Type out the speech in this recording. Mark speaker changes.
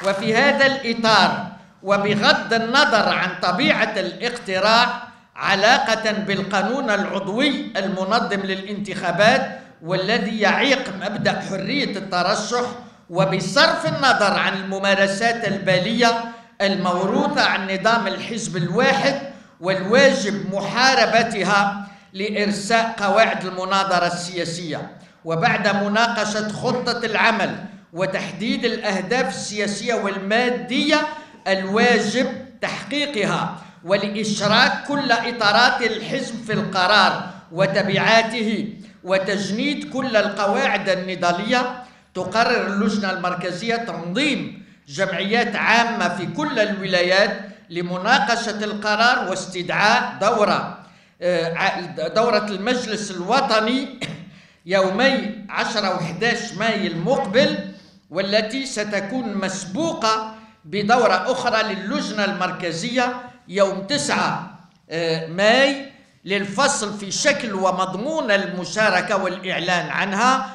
Speaker 1: وفي هذا الإطار وبغض النظر عن طبيعة الاقتراع علاقة بالقانون العضوي المنظم للانتخابات والذي يعيق مبدأ حرية الترشح، وبصرف النظر عن الممارسات البالية الموروثة عن نظام الحزب الواحد والواجب محاربتها لإرساء قواعد المناظرة السياسية، وبعد مناقشة خطة العمل وتحديد الأهداف السياسية والمادية الواجب تحقيقها، ولإشراك كل إطارات الحزب في القرار وتبعاته، وتجنيد كل القواعد النضالية، تقرر اللجنة المركزية تنظيم جمعيات عامة في كل الولايات لمناقشة القرار واستدعاء دورة المجلس الوطني يومي 10 و11 ماي المقبل، والتي ستكون مسبوقة بدورة أخرى للجنة المركزية يوم 9 ماي للفصل في شكل ومضمون المشاركة والإعلان عنها،